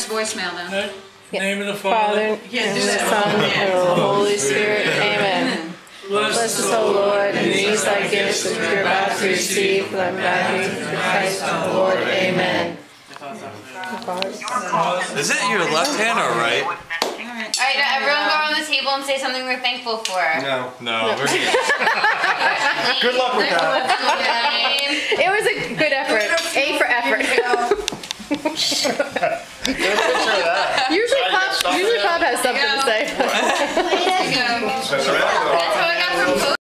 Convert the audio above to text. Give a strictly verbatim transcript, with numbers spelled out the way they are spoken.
voicemail though. Yeah. Name of the Father, Father and the the Son, and of the Holy Spirit. Amen. Bless Bless us, O Lord, and these thy gifts which we are about to receive from thy body through Christ our Lord. Amen. Is it your left hand or right? Alright, now everyone go around the table and say something we're thankful for. No. No, we're good. Good luck with that. It was a good effort. A for effort. Get a picture of that. Usually Pop, usually Pop has something to say. That's how I got from